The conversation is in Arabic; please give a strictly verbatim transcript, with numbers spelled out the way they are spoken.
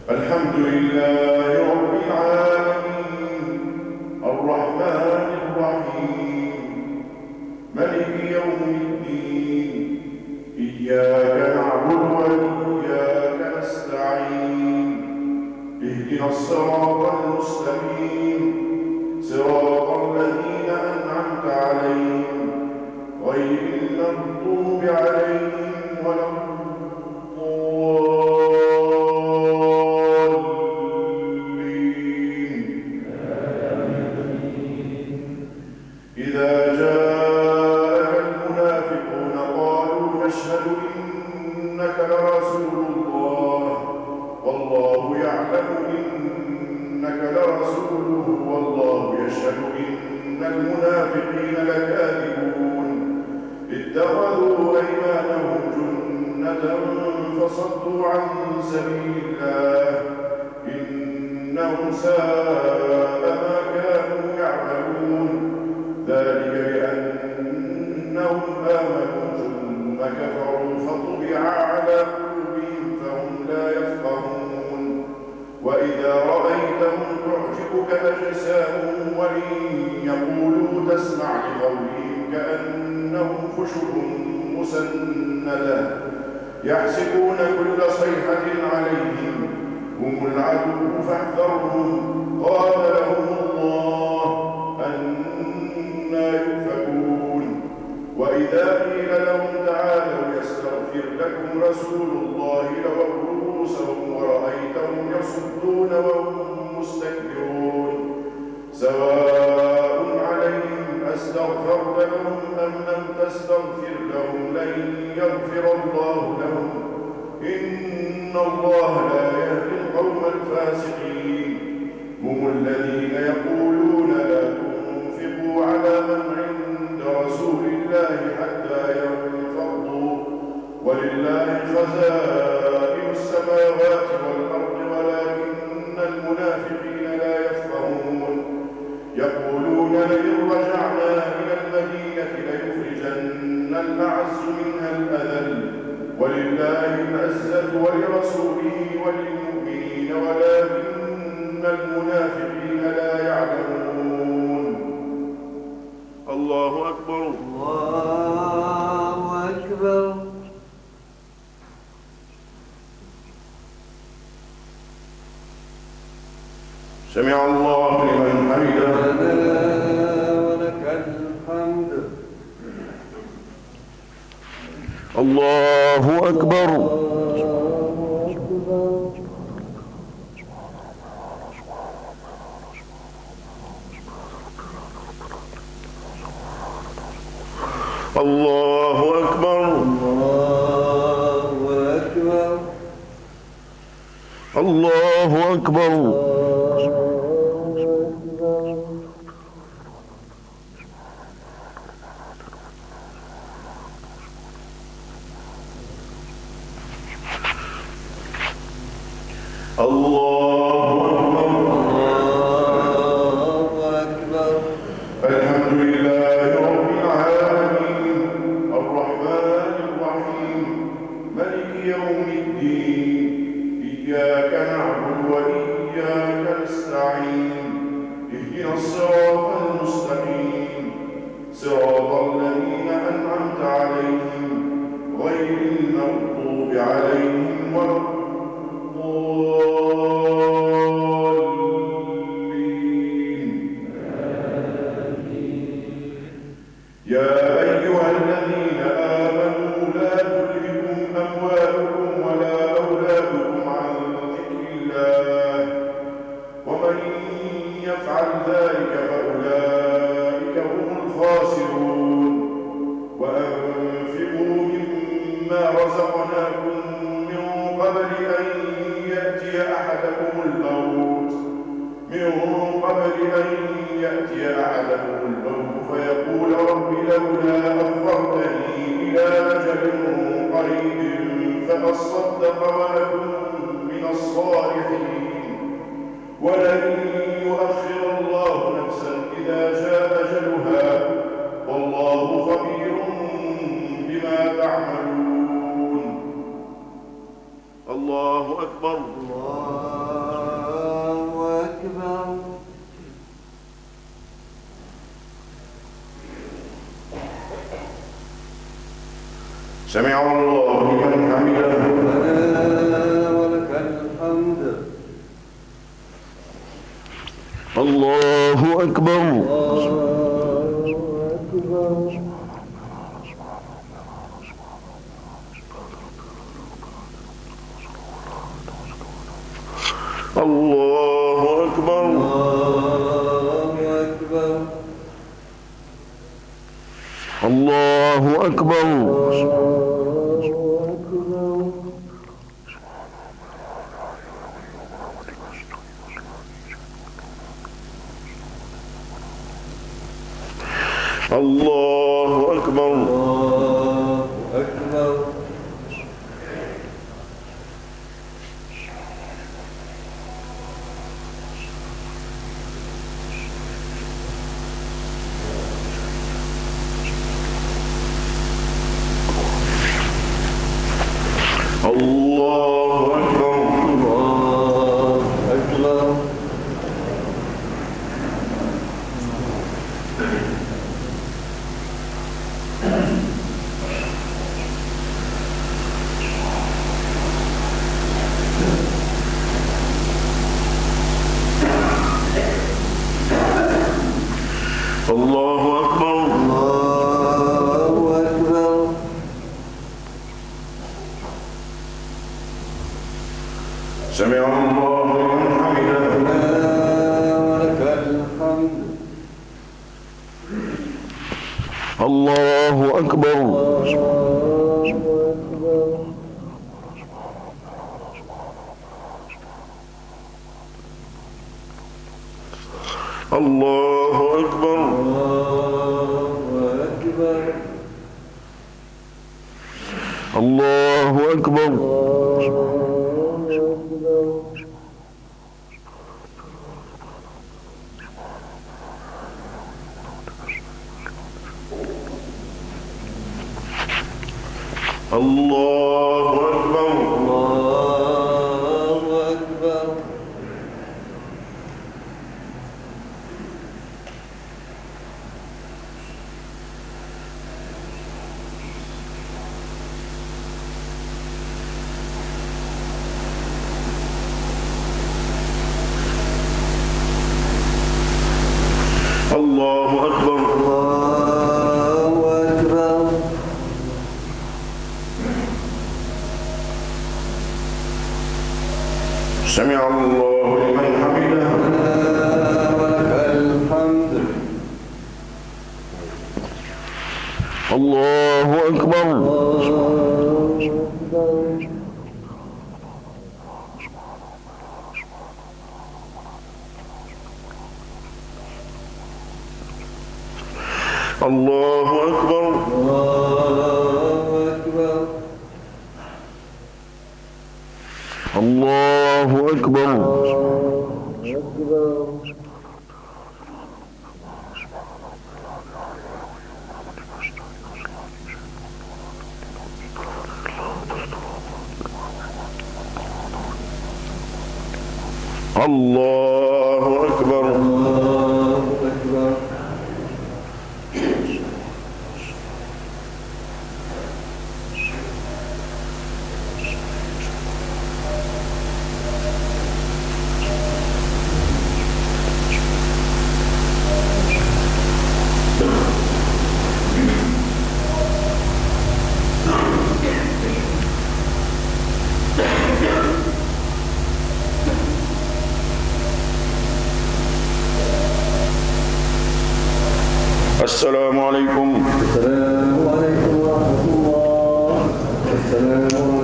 الحمد لله رب العالمين الرحمن الرحيم مالك يوم الدين إياك نعبد وإياك نستعين اهدنا الصراط المستقيم صراط الذين أنعمت عليهم غير المغضوب عليهم ولا الضالين. إذا جاءك المنافقون قالوا نشهد إنك لرسول الله والله يعلم إنك لرسوله والله يشهد إن المنافقين لكاذبون اتخذوا أيمانهم جنة فصدوا عن سبيل الله إنهم ساء ما كانوا يعملون ذلك بأنهم آمنوا ثم كفروا فطبع على قلوبهم فهم لا يفقهون وإذا رأيتهم تعجبك أجسامهم وإن يقولوا تسمع لقولهم كأنهم خشب مسندة يحسبون كل صيحة عليهم هم العدو فاحذرهم قاتلهم الله أنى يؤفكون وإذا قيل لهم تعالوا يستغفر لكم رسول الله لووا رؤوسهم ورأيتهم يصدون وهم مستكبرون سواء عليهم أستغفرت لهم أم لم تستغفر لهم لن يغفر الله لهم إن الله لا يهدي القوم الفاسقين هم الذين يقولون لا تنفقوا على من عند رسول الله حتى ينفضوا ولله خزائن السماوات والأرض ولكن المنافقين لا يفقهون يقولون لئن رجعنا إلى المدينة ليخرجن الأعز منها الأذل ولله العزة ولرسوله وللمؤمنين ولكن المنافقين لا يعلمون. الله أكبر. الله أكبر. سمع الله لمن حمده ولك الحمد. الله أكبر. الله أكبر. الله أكبر. الله أكبر. الحمد لله رب العالمين الرحمن الرحيم مالك يوم الدين إياك نعبد وإياك نستعين اهدنا الصراط المستقيم صراط الذين أنعمت عليهم غير المغضوب عليهم ولا الضالين. يا أيها الذين آمنوا لا تلهكم أموالكم ولا أولادكم عن ذكر الله ومن يفعل ذلك فأولئك هم الخاسرون وأنفقوا مما رزقناكم من قبل أن يأتي أحدكم الموت من قبل أن يأتي أحدكم الموت فيقول رب لولا أخرتني إلى أجل قريب فأصدق وأكن من الصالحين ولن يؤخر الله نفسا إذا جاء أجلها والله خبير بما تعملون. الله أكبر. الله أكبر. سمع الله لمن حمده. ربنا ولك الحمد. الله أكبر. الله أكبر. الله أكبر. الله أكبر. الله أكبر. الله أكبر. الله أكبر. الله أكبر. سمع الله لمن حمده. ربنا ولك الحمد. الله أكبر. الله أكبر. الله أكبر. الله أكبر. الله أكبر. الله أكبر. الله أكبر. سمع الله لمن حمده. ربنا ولك الحمد. الله أكبر. الله أكبر. الله أكبر. الله أكبر. الله أكبر. السلام عليكم. السلام عليكم ورحمة الله. السلام